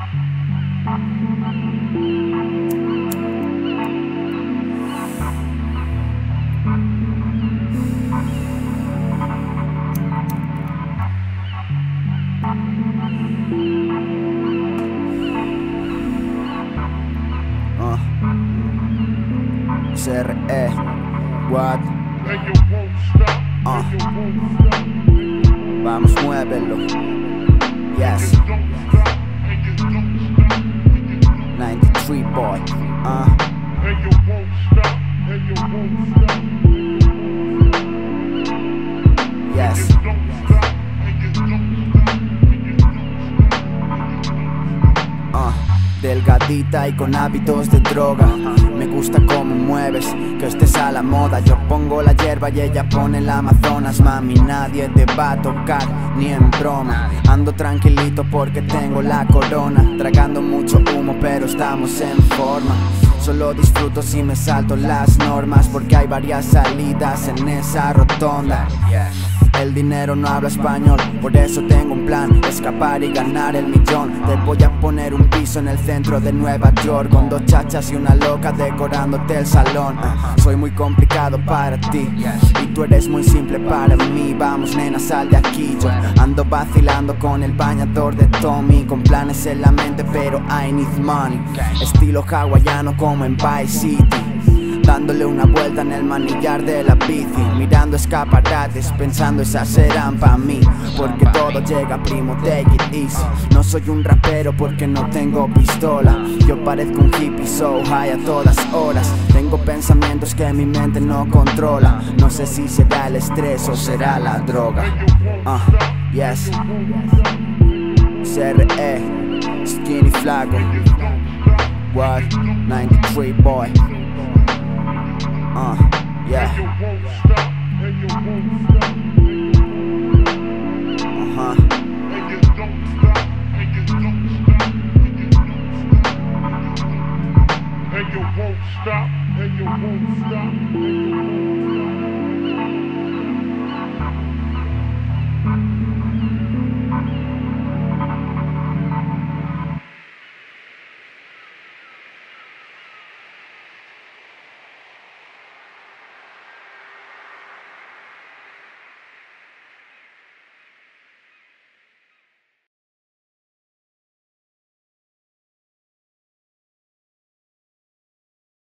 CRE, what? Vamos, muévelo. Yes. 93 boy. Yes. Delgadita y con hábitos de droga. Me gusta cómo mueves, que estés a la moda. Yo pongo la hierba y ella pone el Amazonas. Mami, nadie te va a tocar, ni en broma. Ando tranquilito porque tengo la corona. Tragando mucho humo pero estamos en forma. Solo disfruto si me salto las normas, porque hay varias salidas en esa rotonda. El dinero no habla español, por eso tengo un plan: escapar y ganar el millón. Te voy a poner un piso en el centro de Nueva York, con dos chachas y una loca decorándote el salón. Soy muy complicado para ti y tú eres muy simple para mí. Vamos nena, sal de aquí. Yo ando vacilando con el bañador de Tommy, con planes en la mente pero I need money. Estilo hawaiano como en Vice City, dándole una vuelta en el manillar de la bici, mirando escaparates, pensando esas serán pa' mí, porque todo llega primo, take it easy. No soy un rapero porque no tengo pistola, yo parezco un hippie so high a todas horas. Tengo pensamientos que mi mente no controla, no sé si será el estrés o será la droga. Yes. CRE, skinny flaco. What? 93 boy. Yeah. And you won't stop, and you won't stop.